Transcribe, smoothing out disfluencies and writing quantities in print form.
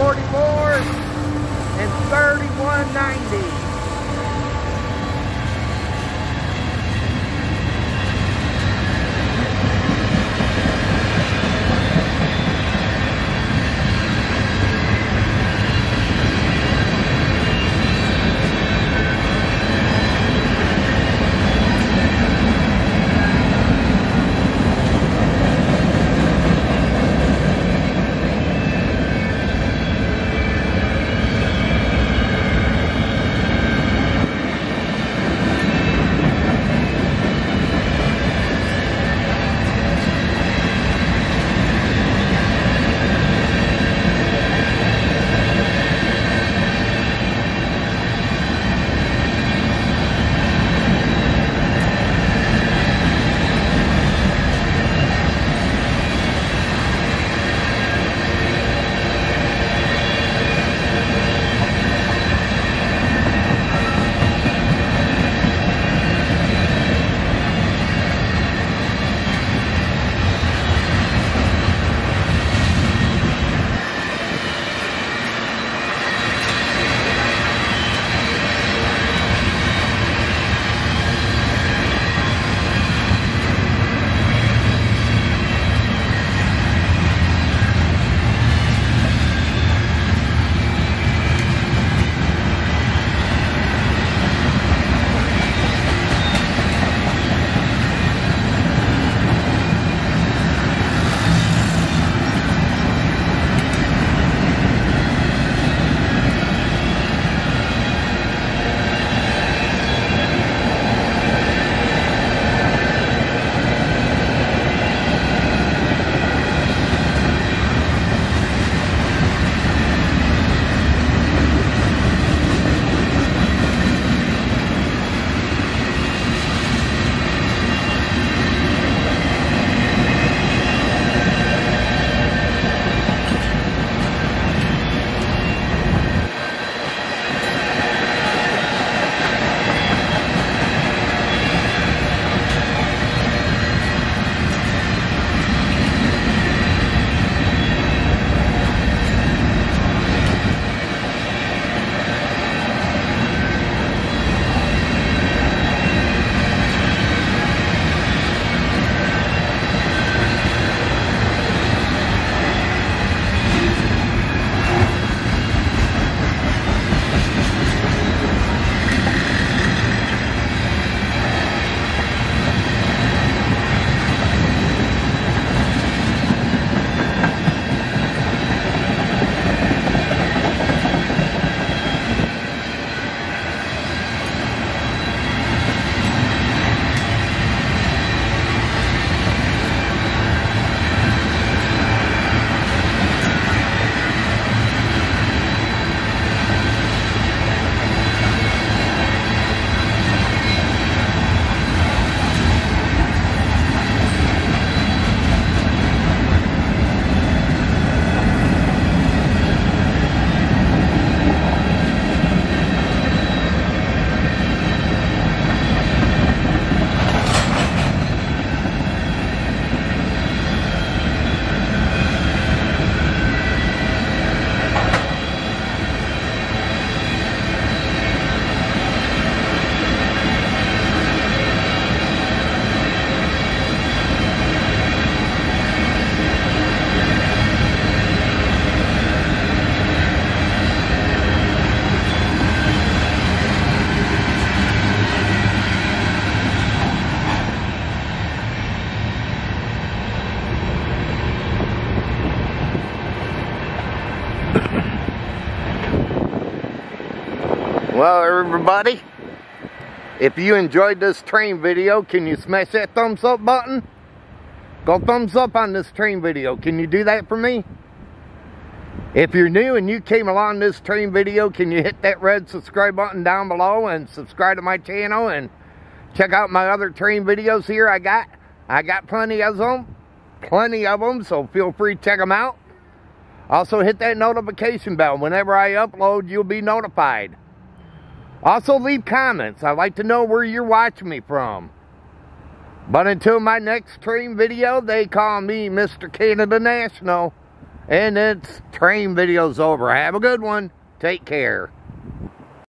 144 and 3190. Well, everybody, if you enjoyed this train video, can you smash that thumbs up button? Go thumbs up on this train video. Can you do that for me? If you're new and you came along this train video, can you hit that red subscribe button down below and subscribe to my channel and check out my other train videos here I got plenty of them, so feel free to check them out. Also hit that notification bell. Whenever I upload, you'll be notified. Also leave comments. I'd like to know where you're watching me from. But until my next train video, they call me Mr. Canada National. And it's train video's over. Have a good one. Take care.